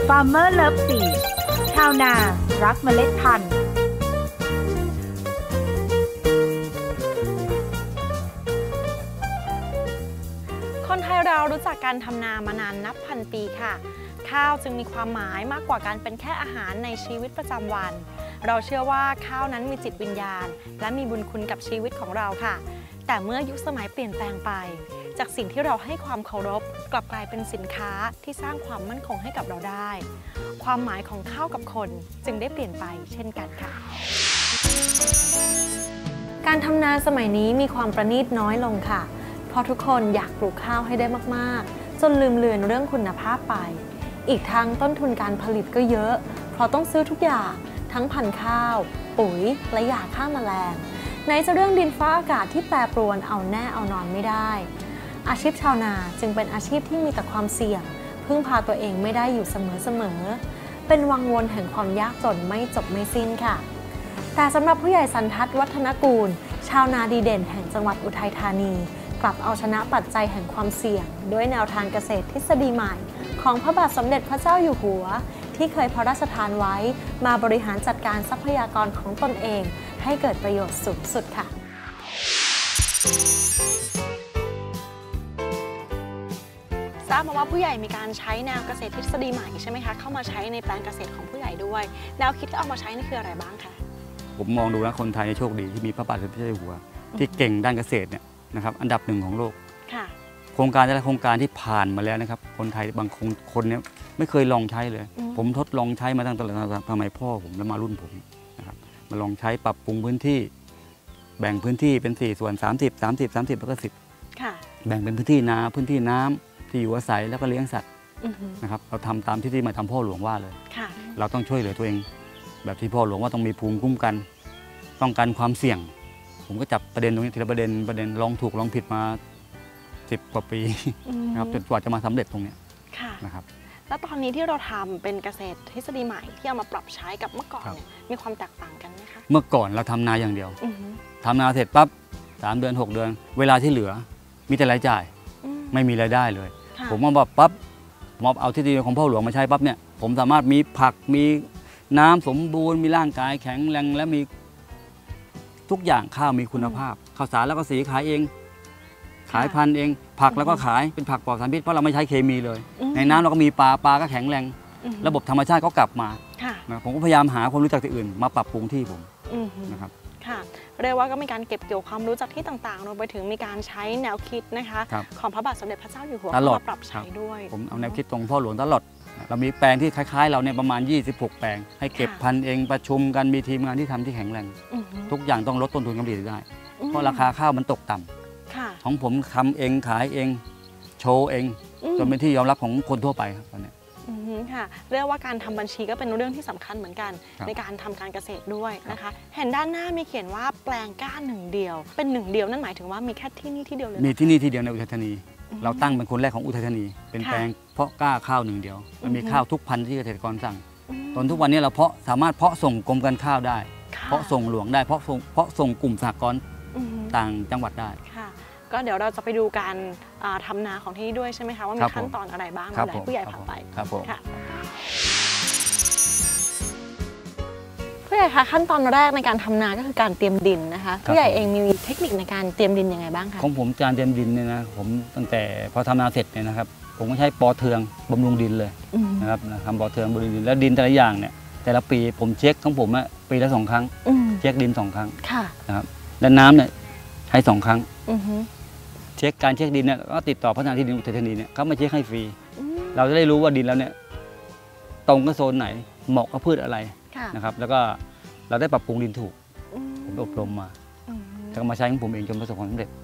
Farmer Love Seed ชาวนารักเมล็ดพันธุ์คนไทยเรารู้จักการทำนามานานนับพันปีค่ะข้าวจึงมีความหมายมากกว่าการเป็นแค่อาหารในชีวิตประจำวันเราเชื่อว่าข้าวนั้นมีจิตวิญญาณและมีบุญคุณกับชีวิตของเราค่ะแต่เมื่อยุคสมัยเปลี่ยนแปลงไปจากสิ่งที่เราให้ความเคารพกลับกลายเป็นสินค้าที่สร้างความมั่นคงให้กับเราได้ความหมายของข้าวกับคนจึงได้เปลี่ยนไปเช่นกันค่ะการทำนาสมัยนี้มีความประณีตน้อยลงค่ะเพราะทุกคนอยากปลูกข้าวให้ได้มากๆจนลืมเลือนเรื่องคุณภาพไปอีกทั้งต้นทุนการผลิตก็เยอะเพราะต้องซื้อทุกอย่างทั้งพันธุ์ข้าวปุ๋ยและยาฆ่าแมลงไหนจะเรื่องดินฟ้าอากาศที่แปรปรวนเอาแน่เอานอนไม่ได้อาชีพชาวนาจึงเป็นอาชีพที่มีแต่ความเสี่ยงพึ่งพาตัวเองไม่ได้อยู่เสมอเป็นวังวนแห่งความยากจนไม่จบไม่สิ้นค่ะแต่สำหรับผู้ใหญ่สันทัศน์วัฒนกูลชาวนาดีเด่นแห่งจังหวัดอุทัยธานีกลับเอาชนะปัจจัยแห่งความเสี่ยงด้วยแนวทางเกษตรทฤษฎีใหม่ของพระบาทสมเด็จพระเจ้าอยู่หัวที่เคยพระราชทานไว้มาบริหารจัดการทรัพยากรของตนเองให้เกิดประโยชน์สูงสุดค่ะทราบมาว่าผู้ใหญ่มีการใช้แนวเกษตรทฤษฎีใหม่ใช่ไหมคะเข้ามาใช้ในแปลงเกษตรของผู้ใหญ่ด้วยแนวคิดที่เอามาใช้นี่คืออะไรบ้างคะผมมองดูแล้วคนไทยโชคดีที่มีพระบาทสมเด็จพระเจ้าอยู่หัวที่เก่งด้านเกษตรเนี่ยนะครับอันดับหนึ่งของโลกโครงการแต่ละโครงการที่ผ่านมาแล้วนะครับคนไทยบางคนเนี่ยไม่เคยลองใช้เลยผมทดลองใช้มาตั้งแต่สมัยพ่อผมแล้วมารุ่นผมนะครับมาลองใช้ปรับปรุงพื้นที่แบ่งพื้นที่เป็น4 ส่วน30 แล้วก็10แบ่งเป็นพื้นที่นาพื้นที่น้ำที่อยู่อาศัยแล้วก็เลี้ยงสัตว์นะครับเราทำตามที่มาทำพ่อหลวงว่าเลยเราต้องช่วยเหลือตัวเองแบบที่พ่อหลวงว่าต้องมีภูมิคุ้มกันป้องกันความเสี่ยงผมก็จับประเด็นตรงนี้ทีละประเด็นลองถูกลองผิดมา10 กว่าปีนะครับจนกว่าจะมาสำเร็จตรงนี้นะครับแล้วตอนนี้ที่เราทำเป็นเกษตรทฤษฎีใหม่ที่เอามาปรับใช้กับเมื่อก่อนมีความแตกต่างกันไหมคะเมื่อก่อนเราทำนาอย่างเดียวทำนาเสร็จปั๊บ3 เดือน 6 เดือนเวลาที่เหลือมีแต่รายจ่ายไม่มีรายได้เลยผมมาบอกปั๊บมอบเอาทฤษฎีของพ่อหลวงมาใช้ปั๊บเนี่ยผมสามารถมีผักมีน้ำสมบูรณ์มีร่างกายแข็งแรงและมีทุกอย่างข้าวมีคุณภาพข้าวสารแล้วก็สีขายเองขายพันธุ์เองผักแล้วก็ขายเป็นผักปลอดสารพิษเพราะเราไม่ใช้เคมีเลยในน้ำเราก็มีปลาก็แข็งแรงระบบธรรมชาติก็กลับมาผมก็พยายามหาความรู้จักที่อื่นมาปรับปรุงที่ผมนะครับค่ะเรียกว่าก็มีการเก็บเกี่ยวความรู้จากที่ต่างๆรวมไปถึงมีการใช้แนวคิดนะคะของพระบาทสมเด็จพระเจ้าอยู่หัวมาปรับใช้ด้วยผมเอาแนวคิดตรงพ่อหลวงตลอดเรามีแปลงที่คล้ายๆเราเนี่ยประมาณ26 แปลงให้เก็บพันธุ์เองประชุมกันมีทีมงานที่ทำที่แข็งแรงทุกอย่างต้องลดต้นทุนการผลิตได้เพราะราคาข้าวมันตกต่ำของผมทำเองขายเองโชว์เองจนเป็นที่ยอมรับของคนทั่วไปครับตอนนี้ค่ะเรียกว่าการทำบัญชีก็เป็นเรื่องที่สำคัญเหมือนกันในการทำการเกษตรด้วยนะคะเห็นด้านหน้ามีเขียนว่าแปลงกล้า1 เดียวเป็น1 เดียวนั่นหมายถึงว่ามีแค่ที่นี่ที่เดียวเลยมีที่นี่ที่เดียวในอุทัยธานีเราตั้งเป็นคนแรกของอุทัยธานีเป็นแปลงเพาะกล้าข้าว1 เดียวมันมีข้าวทุกพันธุ์ที่เกษตรกรสั่งตอนทุกวันนี้เราสามารถเพาะส่งกรมการข้าวได้เพาะส่งหลวงได้เพาะส่งกลุ่มสหกรณ์ต่างจังหวัดได้ก็เดี๋ยวเราจะไปดูการทำนาของที่นี่ด้วยใช่ไหมคะว่ามีขั้นตอนอะไรบ้างเดี๋ยวผู้ใหญ่พาไปครับผมผู้ใหญ่คะขั้นตอนแรกในการทำนาก็คือการเตรียมดินนะคะผู้ใหญ่เองมีเทคนิคในการเตรียมดินยังไงบ้างคะของผมการเตรียมดินเนี่ยนะผมตั้งแต่พอทำนาเสร็จเนี่ยนะครับผมก็ใช้ปอเทืองบำรุงดินเลยนะครับทำปอเทืองบำรุงดินแล้วดินแต่ละอย่างเนี่ยแต่ละปีผมเช็คของผมปีละ2 ครั้งเช็คดิน2 ครั้งนะครับและน้ำเนี่ยใช้2 ครั้งเช็คการเช็คดินเนี่ยก็ติดต่อพัฒนาที่ดินอุทัยธานีเนี่ยเขามาเช็คให้ฟรีเราจะได้รู้ว่าดินแล้วเนี่ยตรงกับโซนไหนเหมาะกับพืชอะไรนะครับแล้วก็เราได้ปรับปรุงดินถูกผมอบรมมาแล้วก็มาใช้ของผมเองจนประสบความสำเร็จ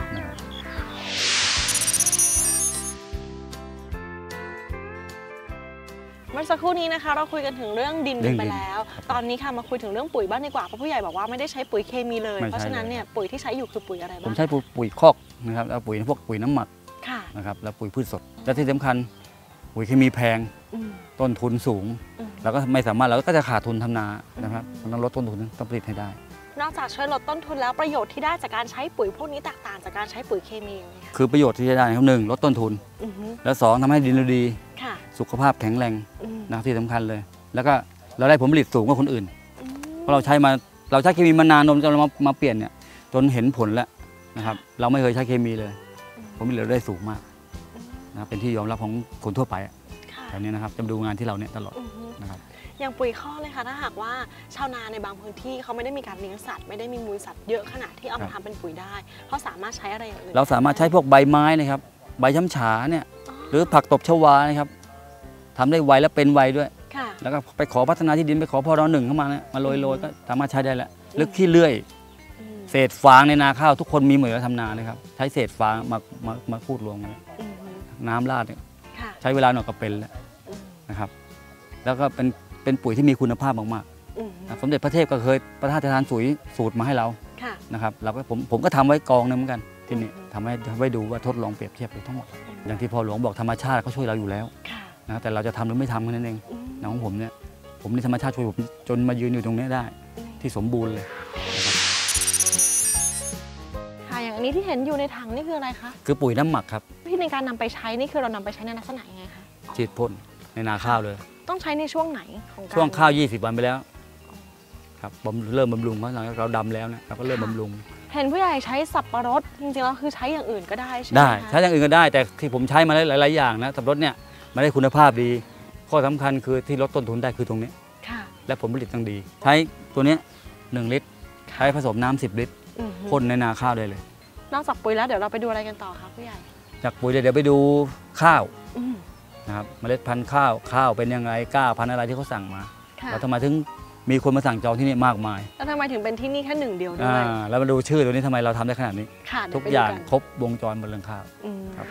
เมื่อสักครู่นี้นะคะเราคุยกันถึงเรื่องดินไปแล้วตอนนี้ค่ะมาคุยถึงเรื่องปุ๋ยบ้างดีกว่าเพราะผู้ใหญ่บอกว่าไม่ได้ใช้ปุ๋ยเคมีเลยเพราะฉะนั้นเนี่ยปุ๋ยที่ใช้อยู่คือปุ๋ยอะไรบ้างผมใช้ปุ๋ยคอกนะครับแล้วปุ๋ยพวกปุ๋ยน้ำหมักนะครับแล้วปุ๋ยพืชสดและที่สำคัญปุ๋ยเคมีแพงต้นทุนสูงเราก็ไม่สามารถเราก็จะขาดทุนทำนานะครับต้องลดต้นทุนต้องผลิตให้ได้นอกจากช่วยลดต้นทุนแล้วประโยชน์ที่ได้จากการใช้ปุ๋ยพวกนี้แตกต่างจากการใช้ปุ๋ยเคมีไหมคะคือประโยชน์ที่ได้ครับ1ลดต้นทุนแล้ว2ทำให้ดินดีสุขภาพแข็งแรงนะที่สำคัญเลย แล้วก็เราได้ผลผลิตสูงกว่าคนอื่นเพราะเราใช้เคมีมานานจนเรามาเปลี่ยนเนี่ยจนเห็นผลแล้วนะครับเราไม่เคยใช้เคมีเลยผลผลิตเราได้สูงมากนะครับเป็นที่ยอมรับของคนทั่วไปแถวนี้นะครับจะดูงานที่เราเนี่ยตลอดนะครับอย่างปุ๋ยคอกเลยค่ะถ้าหากว่าชาวนาในบางพื้นที่เขาไม่ได้มีการเลี้ยงสัตว์ไม่ได้มีมูลสัตว์เยอะขนาดที่เอามาทำเป็นปุ๋ยได้เขาสามารถใช้อะไรอย่างอื่นเราสามารถใช้พวกใบไม้นะครับใบช้ำฉาเนี่ยหรือผักตบชวานะครับทำได้ไวและเป็นไวด้วยแล้วก็ไปขอพัฒนาที่ดินไปขอพร.1เข้ามาเนี่ยมาโรยก็สามารถใช้ได้แล้วหรือขี้เลื่อยเศษฟางในนาข้าวทุกคนมีเหมือนกับทำนาเลยครับใช้เศษฟางมาพูดรวมกันน้ำราดเนี่ยใช้เวลาหน่อยก็เป็นแล้วนะครับแล้วก็เป็นปุ๋ยที่มีคุณภาพมากๆสมเด็จพระเทพก็เคยประทานสูตรมาให้เรานะครับเราก็ผมก็ทำไว้กองนึงเหมือนกันที่นี่ทำให้ดูว่าทดลองเปรียบเทียบไปทั้งหมดอย่างที่พ่อหลวงบอกธรรมชาติเขาช่วยเราอยู่แล้วนะแต่เราจะทำหรือไม่ทำแค่นั้นเองนะของผมเนี่ยผมในธรรมชาติช่วยผมจนมายืนอยู่ตรงนี้ได้ที่สมบูรณ์เลยค่ะอย่างอันนี้ที่เห็นอยู่ในถังนี่คืออะไรคะคือปุ๋ยน้ำหมักครับที่ในการนำไปใช้นี่คือเรานำไปใช้ในลักษณะยังไงคะฉีดพ่นในนาข้าวเลยต้องใช้ในช่วงไหนของการช่วงข้าว20 วันไปแล้วครับเริ่มบำรุงเพราะเราดำแล้วเนี่ยเราก็เริ่มบำรุงเห็นผู้ใหญ่ใช้สับปะรดจริงๆแล้วคือใช้อย่างอื่นก็ได้ใช่ไหมได้ใช้อย่างอื่นก็ได้แต่ที่ผมใช้มาหลายๆอย่างนะสับปะรดเนี่ยมันได้คุณภาพดีข้อสำคัญคือที่ลดต้นทุนได้คือตรงนี้และผลผลิตต้องดีใช้ตัวนี้1 ลิตรใช้ผสมน้ำ10 ลิตรพ่นในนาข้าวได้เลยนอกจากปุ๋ยแล้วเดี๋ยวเราไปดูอะไรกันต่อครับผู้ใหญ่จากปุ๋ยเดี๋ยวไปดูข้าวนะครับเมล็ดพันธุ์ข้าวเป็นยังไงก้าพันธุ์อะไรที่เขาสั่งมาแล้วทำไมถึงมีคนมาสั่งจองที่นี่มากมายแล้วทำไมถึงเป็นที่นี่แค่1 เดียวด้วยแล้วมาดูชื่อตัวนี้ทำไมเราทำได้ขนาดนี้ทุกอย่างครบวงจรบนเรื่องข้าวครับ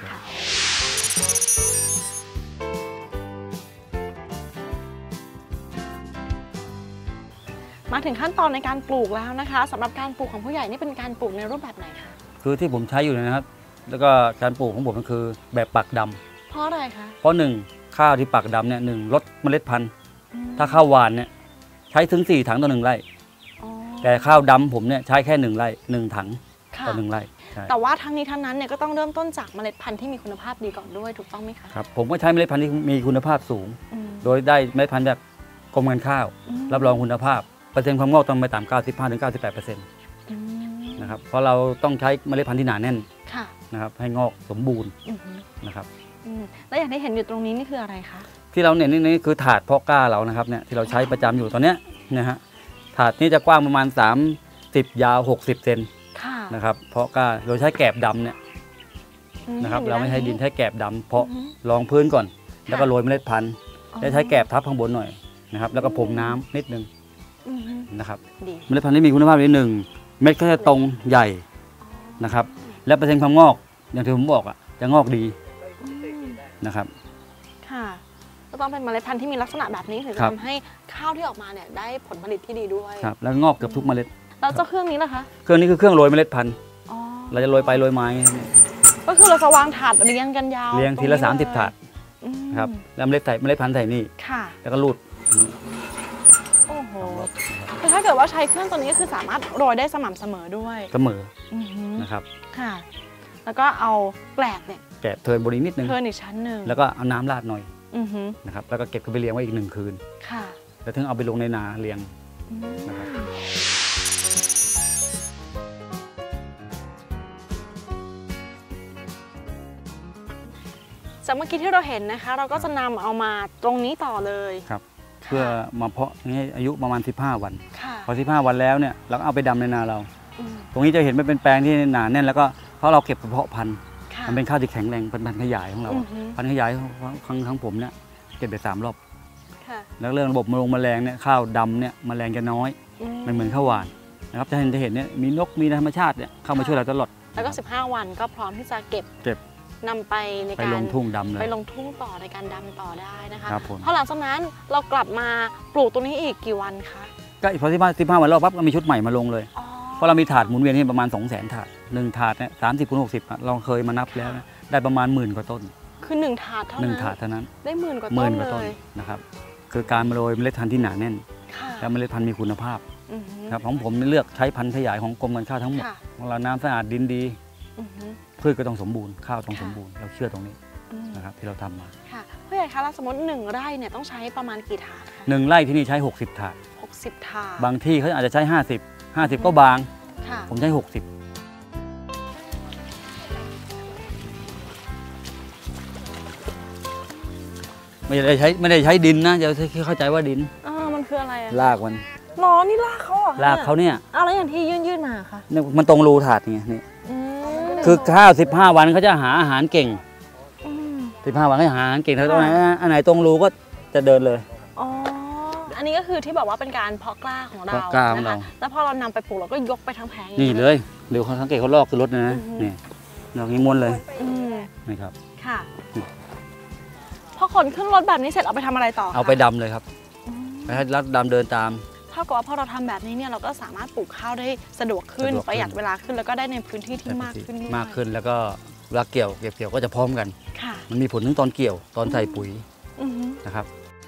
มาถึงขั้นตอนในการปลูกแล้วนะคะสำหรับการปลูกของผู้ใหญ่นี่เป็นการปลูกในรูปแบบไหนคะคือที่ผมใช้อยู่นะครับแล้วก็การปลูกของผมก็คือแบบปักดำเพราะอะไรคะเพราะ1ข้าวที่ปักดำเนี่ยลดเมล็ดพันธุ์ถ้าข้าวหวานเนี่ยใช้ถึง4 ถังต่อ1 ไร่แต่ข้าวดำผมเนี่ยใช้แค่1 ไร่1 ถังต่อ1 ไร่แต่ว่าทั้งนี้ทั้งนั้นเนี่ยก็ต้องเริ่มต้นจากเมล็ดพันธุ์ที่มีคุณภาพดีก่อนด้วยถูกต้องไหมคะครับผมก็ใช้เมล็ดพันธุ์ที่มีคุณภาพสูงโดยได้เมล็ดพันธุ์แบบกรมการข้าวรับรองคุณภาพเปอร์เซ็นต์ความงอกต้องไปต่ำ 95-98% นะครับเพราะเราต้องใช้เมล็ดพันธุ์ที่หนาแน่นนะครับให้งอกสมบูรณ์นะครับแล้วอย่างที่เห็นอยู่ตรงนี้นี่คืออะไรคะที่เราเนี่ยนี่คือถาดเพาะกล้าเรานะครับเนี่ยที่เราใช้ประจำอยู่ตอนนี้นะฮะถาดนี้จะกว้างประมาณ30 ยาว60 เซนนะครับเพาะกล้าเราใช้แกบดำเนี่ยนะครับเราไม่ใช้ดินใช้แกบดำเพาะรองพื้นก่อนแล้วก็โรยเมล็ดพันธุ์แล้วใช้แกบทับข้างบนหน่อยนะครับแล้วก็พรมน้ำนิดนึงนะครับเมล็ดพันธุ์ที่มีคุณภาพที่1 เม็ดก็จะตรงใหญ่นะครับและเปอร์เซ็นต์ความงอกอย่างที่ผมบอกจะงอกดีนะครับค่ะก็ต้องเป็นเมล็ดพันธุ์ที่มีลักษณะแบบนี้ถึงจะทำให้ข้าวที่ออกมาเนี่ยได้ผลผลิตที่ดีด้วยครับแล้วงอกเกือบทุกเมล็ดแล้วเจ้าเครื่องนี้ล่ะคะเครื่องนี้คือเครื่องโรยเมล็ดพันธุ์เราจะโรยไปโรยมาก็คือเราจะวางถาดเรียงกันยาวเรียงทีละ30 ถาดครับแล้วเมล็ดพันธุ์ใส่นี่แล้วก็รูดโอ้โหถ้าเกิดว่าใช้เครื่องตัวนี้ก็คือสามารถโรยได้สม่ำเสมอด้วยนะครับค่ะแล้วก็เอาแกลบเนี่ยแกะเทิร์นบนนิดนึงเทิร์นอีกชั้นหนึ่งแล้วก็เอาน้ำราดหน่อยนะครับแล้วก็เก็บขึ้นไปเลี้ยงไว้อีก1 คืนแล้วถึงเอาไปลงในนาเลี้ยงนะครับจากเมื่อกี้ที่เราเห็นนะคะเราก็จะนำเอามาตรงนี้ต่อเลยครับเพื่อมาเพาะให้อายุประมาณ15 วันพอ15 วันแล้วเนี่ยเราก็เอาไปดำในนาเราตรงนี้จะเห็นมันเป็นแปลงที่หนาแน่นแล้วก็เพราะเราเก็บเพาะพันธุ์มันเป็นข้าวที่แข็งแรงเป็นพันธุ์ขยายของเราพันธุ์ขยายของผมเนี่ยเก็บไป3 รอบแล้วเรื่องระบบแมลงเนี่ยข้าวดำเนี่ยแมลงจะน้อยไม่เหมือนข้าวหวานนะครับจะเห็นเนี่ยมีนกมีธรรมชาติเนี่ยเข้ามาช่วยเราตลอดแล้วก็15 วันก็พร้อมที่จะเก็บนำไปในการลงทุ่งดำเลยไปลงทุ่งต่อในการดำต่อได้นะคะพอหลังจากนั้นเรากลับมาปลูกตรงนี้อีกกี่วันคะก็พอ15 วันรอบปั๊บก็มีชุดใหม่มาลงเลยเพราะเรามีถาดหมุนเวียนที่ประมาณ200,000 ถาด1 ถาดเนี่ย30x60เราเคยมานับแล้วได้ประมาณ10,000 กว่าต้นคือ1 ถาดเท่านั้นได้10,000 กว่าต้นเลยนะครับคือการมาโรยเมล็ดพันธุ์ที่หนาแน่นและเมล็ดพันธุ์มีคุณภาพครับของผมเลือกใช้พันธุ์ขยายของกรมการข้าวทั้งหมดของเราน้ำสะอาดดินดีพืชก็ต้องสมบูรณ์ข้าวต้องสมบูรณ์เราเชื่อตรงนี้นะครับที่เราทำมาค่ะผู้ใหญ่คะแล้วสมมติ1 ไร่เนี่ยต้องใช้ประมาณกี่ถาดคะ 1 ไร่ที่นี่ใช้ 60 ถาด 60 ถาดบางที่เขาอาจจะใช้ 50ก็บางค่ะผมใช้ 60ไม่ได้ใช้ดินนะจะเข้าใจว่าดินมันคืออะไรอะรากมันล้อนี่รากเขาเหรอรากเขาเนี่ยแล้วอย่างที่ยื่นมาค่ะมันตรงรูถาดไงนี่คือข้าว15 วันเขาจะหาอาหารเก่ง15 วันเขาจะหาอาหารเก่งถ้าตรงไหนอันไหนตรงรูก็จะเดินเลยอันนี้ก็คือที่บอกว่าเป็นการเพาะกล้าของเราเพาะกล้าของเรานะคะแล้วพอเรานำไปปลูกเราก็ยกไปทั้งแผงนี่เลยเดี๋ยวเขาสังเกตเขาลอกคือรถนะนี่ดอกนี้ม้วนเลยนี่ครับค่ะพอขนขึ้นรถแบบนี้เสร็จเอาไปทำอะไรต่อเอาไปดำเลยครับไปให้รัดดำเดินตามเท่ากับว่าพอเราทำแบบนี้เนี่ยเราก็สามารถปลูกข้าวได้สะดวกขึ้นประหยัดเวลาขึ้นแล้วก็ได้ในพื้นที่ที่มากขึ้นด้วยมากขึ้นแล้วก็เวลาเกี่ยวก็จะพร้อมกันค่ะมันมีผลถึงตอนเกี่ยวตอนใส่ปุ๋ยนะครับ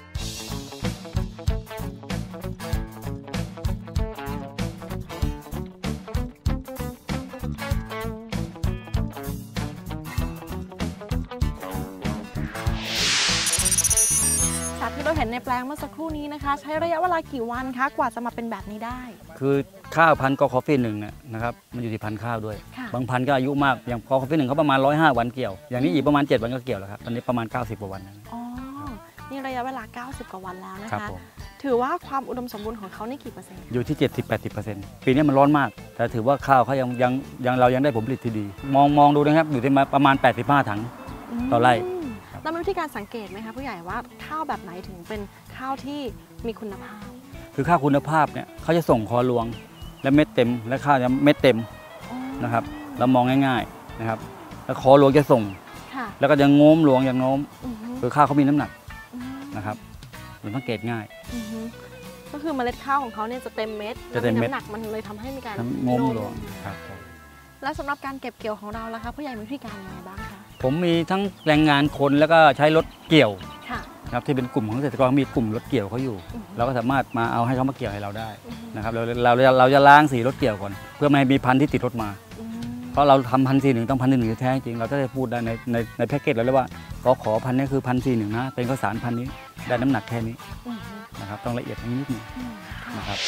ที่เราเห็นในแปลงเมื่อสักครู่นี้นะคะใช้ระยะเวลากี่วันคะกว่าจะมาเป็นแบบนี้ได้คือข้าวพันธุ์กอคอฟฟี่1เนี่ยนะครับมันอยู่ที่พันธุ์ข้าวด้วยบางพันธุ์ก็อายุมากอย่างกอคอฟฟี่1เขาประมาณ105 วันเกี่ยวอย่างนี้อีกประมาณ7 วันก็เกี่ยวแล้วครับตอนนี้ประมาณ90 กว่าวันนี่ระยะเวลา90 กว่าวันแล้วนะคะผมถือว่าความอุดมสมบูรณ์ของเขานี่กี่เปอร์เซ็นต์อยู่ที่ 70-80%ปีนี้มันร้อนมากแต่ถือว่าข้าวเขายังเรายังได้ผลผลิตที่ดีมองดูนะครับอยู่ที่ประมาณ85 ถังต่อไร่แล้วมีวิธีการสังเกตไหมคะผู้ใหญ่ว่าข้าวแบบไหนถึงเป็นข้าวที่มีคุณภาพคือข้าวคุณภาพเนี่ยเขาจะส่งคอรวงและเม็ดเต็มและข้าวจะเม็ดเต็มนะครับเรามองง่ายๆนะครับแล้วคอรวงจะส่งแล้วก็จะโน้มรวงอย่างโน้มคือข้าวเขามีน้ำหนักนะครับมันสังเกตง่ายก็คือเมล็ดข้าวของเขาเนี่ยจะเต็มเม็ดจะมีน้ำหนักมันเลยทำให้มีการโน้มรวงครับแล้วสำหรับการเก็บเกี่ยวของเราล่ะคะผู้ใหญ่มีวิธีการยังไงบ้างคะผมมีทั้งแรงงานคนแล้วก็ใช้รถเกี่ยวนะครับที่เป็นกลุ่มของเกษตรกรมีกลุ่มรถเกี่ยวเขาอยู่เราก็สามารถมาเอาให้เขามาเกี่ยวให้เราได้นะครับเราจะล้างสีรถเกี่ยวก่อนเพื่อไม่ให้มีพันธุ์ที่ติดรถมาเพราะเราทำ1,401ต้อง1,401แท้จริงเราจะได้พูดได้ในแพ็กเกจเราเลยว่าขอพันธุ์นี้คือ1,401นะเป็นข้าวสารพันธุ์นี้ได้น้ำหนักแค่นี้นะครับต้องละเอียดนิดนึงนะครับ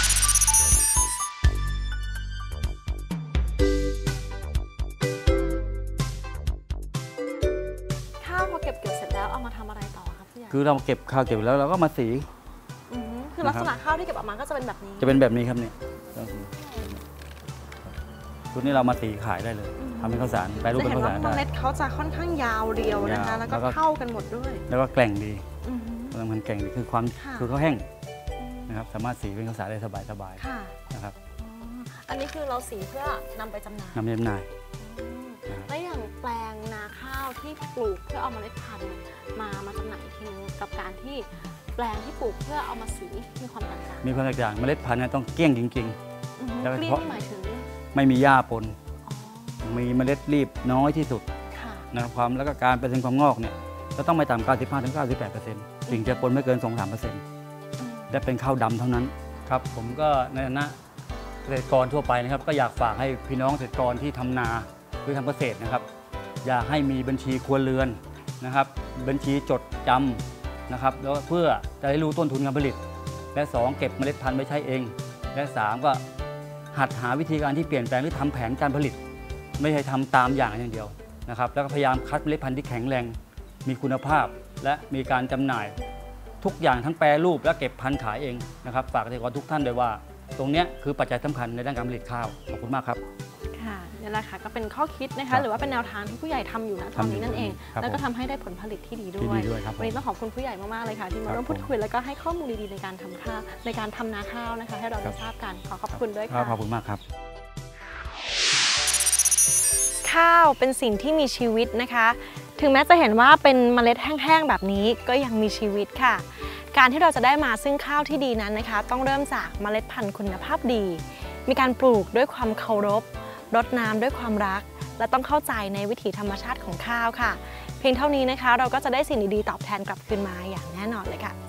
เก็บเกี่ยวเสร็จแล้วเอามาทำอะไรต่อครับผู้ใหญ่คือเราเก็บข้าวเก็บแล้วเราก็มาสีคือลักษณะข้าวที่เก็บออกมาก็จะเป็นแบบนี้จะเป็นแบบนี้ครับเนี่ยชุดนี้เรามาสีขายได้เลยทำเป็นข้าวสารแปรรูปเป็นข้าวสารได้เมล็ดเขาจะค่อนข้างยาวเรียวนะคะแล้วก็เข้ากันหมดด้วยแล้วก็แกร่งดีมันแกร่งดีคือเขาแห้งนะครับสามารถสีเป็นข้าวสารได้สบายๆนะครับอันนี้คือเราสีเพื่อนำไปจำหน่ายและอย่างแปลงนาข้าวที่ปลูกเพื่อเอาเมล็ดพันธุ์มาจำหน่ายทีนึงกับการที่แปลงที่ปลูกเพื่อเอามาสีมีความแตกต่างมีความแตกต่างเมล็ดพันธุ์ต้องเกลี้ยงจริงๆแล้วเพราะหมายถึงไม่มีหญ้าปนมีเมล็ดรีบน้อยที่สุดนะครับความแล้วก็การเปอร์เซ็นต์ความงอกเนี่ยก็ต้องไม่ต่ำ 95-98%สิ่งจะปนไม่เกิน 2-3%และเป็นข้าวดำเท่านั้นครับผมก็ในฐานะเกษตรกรทั่วไปนะครับก็อยากฝากให้พี่น้องเกษตรกรที่ทำนาหรือทำเกษตรนะครับอยากให้มีบัญชีครัวเรือนนะครับบัญชีจดจำนะครับแล้วเพื่อจะได้รู้ต้นทุนการผลิตและ2เก็บเมล็ดพันธุ์ไว้ใช้เองและ3ก็หัดหาวิธีการที่เปลี่ยนแปลงหรือทำแผนการผลิตไม่ใช่ทำตามอย่างเดียวนะครับแล้วก็พยายามคัดเมล็ดพันธุ์ที่แข็งแรงมีคุณภาพและมีการจำหน่ายทุกอย่างทั้งแปรรูปและเก็บพันธุ์ขายเองนะครับฝากเกษตรกรทุกท่านด้วยว่าตรงนี้คือปัจจัยสำคัญในด้านการผลิตข้าวขอบคุณมากครับนี่แหละค่ะก็เป็นข้อคิดนะคะหรือว่าเป็นแนวทางที่ผู้ใหญ่ทำอยู่นะตอนนี้นั่นเองแล้วก็ทำให้ได้ผลผลิตที่ดีด้วยวันนี้ต้องขอบคุณผู้ใหญ่มากๆเลยค่ะที่มาร่วมพูดคุยแล้วก็ให้ข้อมูลดีๆในการทำข้าวในการทำนาข้าวนะคะให้เราได้ทราบกันขอบคุณด้วยค่ะขอบคุณมากครับข้าวเป็นสิ่งที่มีชีวิตนะคะถึงแม้จะเห็นว่าเป็นเมล็ดแห้งๆแบบนี้ก็ยังมีชีวิตค่ะการที่เราจะได้มาซึ่งข้าวที่ดีนั้นนะคะต้องเริ่มจากเมล็ดพันธุ์คุณภาพดีมีการปลูกด้วยความเคารพรดน้ำด้วยความรักและต้องเข้าใจในวิถีธรรมชาติของข้าวค่ะเพียงเท่านี้นะคะเราก็จะได้สิ่งดีๆตอบแทนกลับคืนมาอย่างแน่นอนเลยค่ะ